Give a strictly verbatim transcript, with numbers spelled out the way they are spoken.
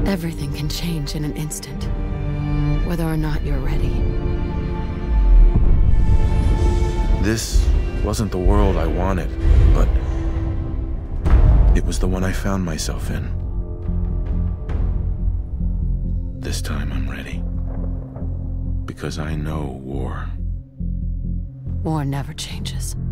Everything can change in an instant, whether or not you're ready. This wasn't the world I wanted, but it was the one I found myself in. This time I'm ready. Because I know war. War never changes.